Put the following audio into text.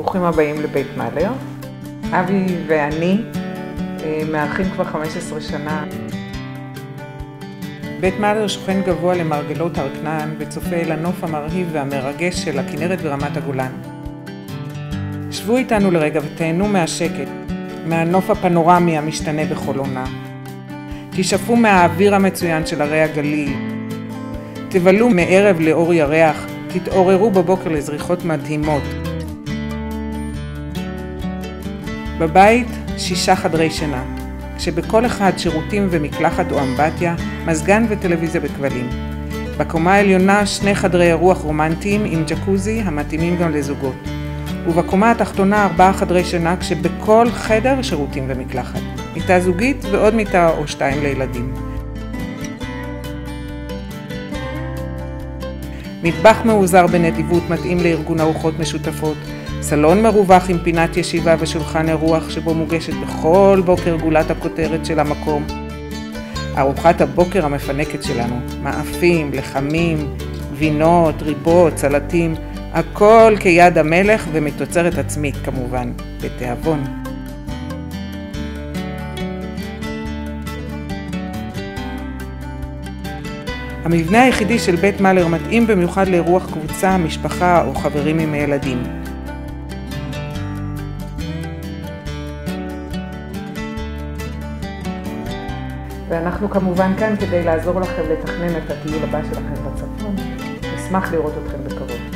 ברוכים הבאים לבית מאלר. אבי ואני מארחים כבר 15 שנה. בית מאלר שוכן גבוה למרגלות הר כנען וצופה אל הנוף המרהיב והמרגש של הכנרת ורמת הגולן. שבו איתנו לרגע ותהנו מהשקט, מהנוף הפנורמי המשתנה בכל עונה. תשאפו מהאוויר המצוין של הרי הגליל. תבלו מערב לאור ירח, תתעוררו בבוקר לזריחות מדהימות. בבית 6 חדרי שינה, כשבכל אחד שירותים ומקלחת או אמבטיה, מזגן וטלוויזיה בכבלים. בקומה העליונה 2 חדרי אירוח רומנטיים עם ג'קוזי המתאימים גם לזוגות. ובקומה התחתונה 4 חדרי שינה, כשבכל חדר שירותים ומקלחת. מיטה זוגית ועוד מיטה או 2 לילדים. מטבח מאוזר בנדיבות מתאים לארגון ארוחות משותפות. סלון מרווח עם פינת ישיבה ושולחן אירוח שבו מוגשת בכל בוקר גולת הכותרת של המקום. ארוחת הבוקר המפנקת שלנו, מאפים, לחמים, גבינות, ריבות, סלטים, הכל כיד המלך ומתוצרת עצמית כמובן, בתיאבון. המבנה היחידי של בית מאלר מתאים במיוחד לאירוח קבוצה, משפחה או חברים עם ילדים. ואנחנו כמובן כאן כדי לעזור לכם לתכנן את הטיול הבא שלכם בצפון. נשמח לראות אתכם בקרוב.